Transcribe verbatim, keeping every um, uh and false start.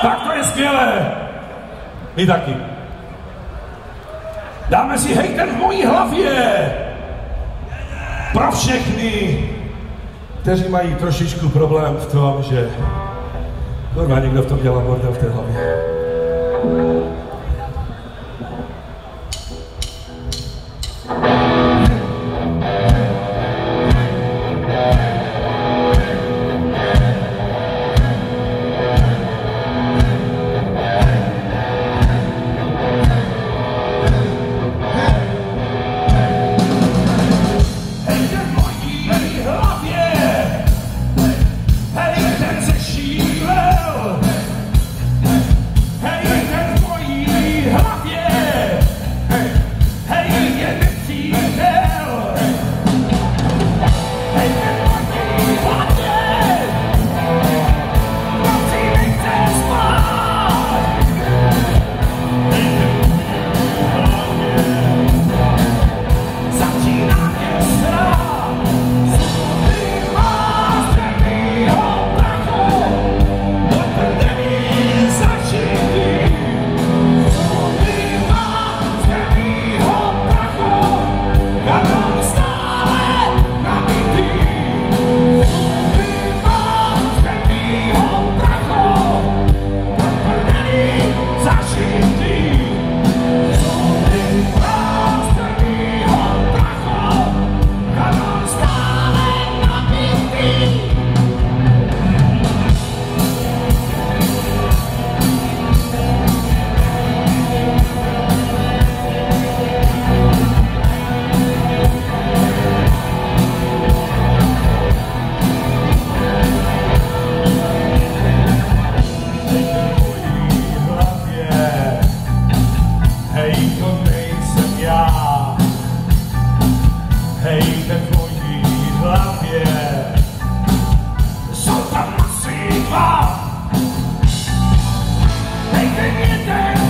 Tak to je skvělé. Vy taky. Dáme si hej ten v mojí hlavě. Pro všechny, kteří mají trošičku problém v tom, že kurva, někdo v tom dělá bordel v té hlavě. Jsou tam masy dva. Hej, ten jeden